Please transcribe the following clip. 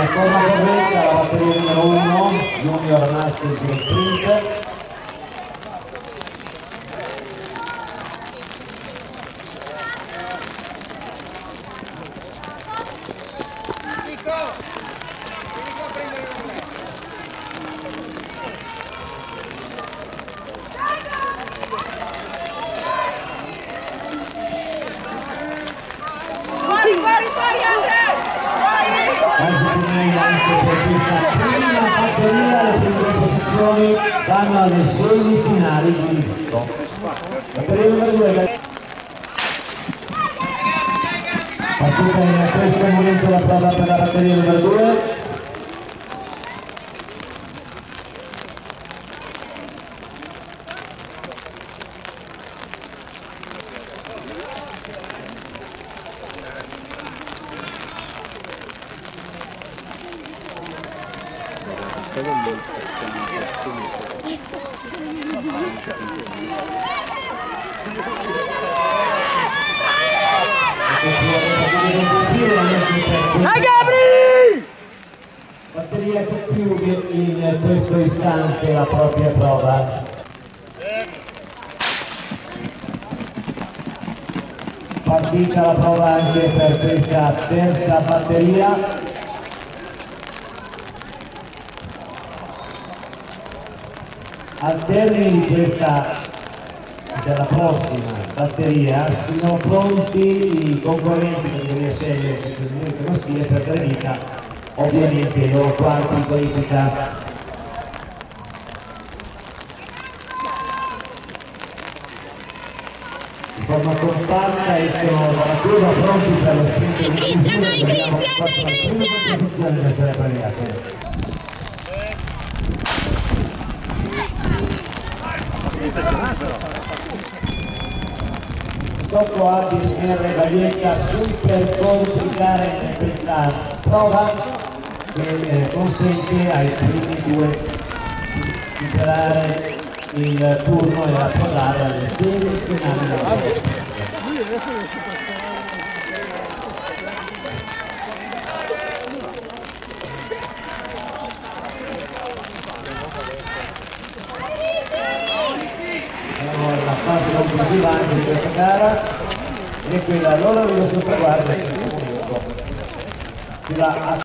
forma corretta la batteria numero 1, Junior Masters in sprint. Vanno alle semifinali di diritto. Batteria numero 2. Partita in questo momento la prova per la batteria numero 2. Batteria che chiude in questo istante la propria prova. Partita la prova anche per questa terza batteria. Al termine di della prossima batteria sono pronti i concorrenti delle serie semplicemente maschile per dare vita ovviamente ai loro quarti di qualifica. In forma compatta escono dalla curva pronti per lo sprint di Cristian! Dopo ABSR Gaglietta super complicare in questa prova che consente ai primi due di superare il turno e approdare alle semifinali della prova. La fase conclusiva anche di questa gara e quella allora dello sottoguardia